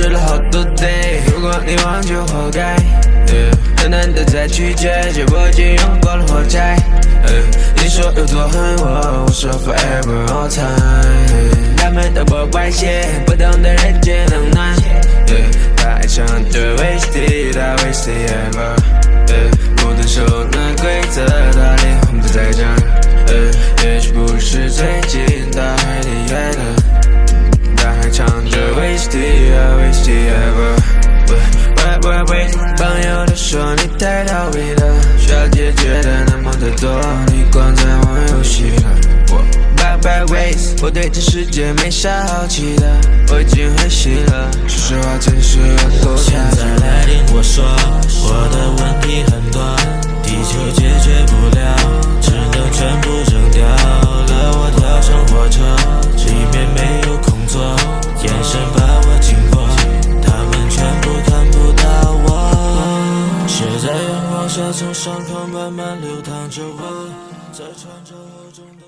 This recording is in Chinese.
吃了好多 day， 如果你忘就活该。很难的再去解决，我已经用过了火柴。你说有多恨我，我说 forever all time。他们都不外泄，不懂的人皆冷暖。他爱唱的 wasted， 他 wasted ever。不能受那规则，他脸红不在讲。也许不是最近，他还离开了。他还唱着 wasted， wasted ever。喂，朋友都说你太逃避了，需要解决的那么的多，你光在玩游戏了。Bad ways， 我对这世界没啥好奇的，我已经很醒了。说实话，真是有多现在来听我说，我的问题很多，地球解决不了，只能全部扔掉了。我跳上火车，里面没有空座，眼神把我紧迫，他们全部看不到我。血在阳光下从伤口慢慢流淌着，我在穿着厚重的